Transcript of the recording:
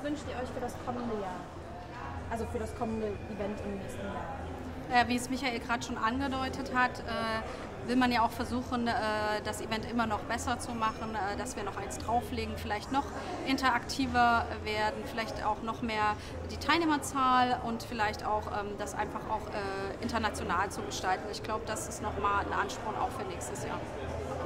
wünscht ihr euch für das kommende Jahr? Also für das kommende Event im nächsten Jahr? Wie es Michael gerade schon angedeutet hat, will man ja auch versuchen, das Event immer noch besser zu machen, dass wir noch eins drauflegen, vielleicht noch interaktiver werden, vielleicht auch noch mehr die Teilnehmerzahl und vielleicht auch das einfach auch international zu gestalten. Ich glaube, das ist nochmal ein Ansporn auch für nächstes Jahr.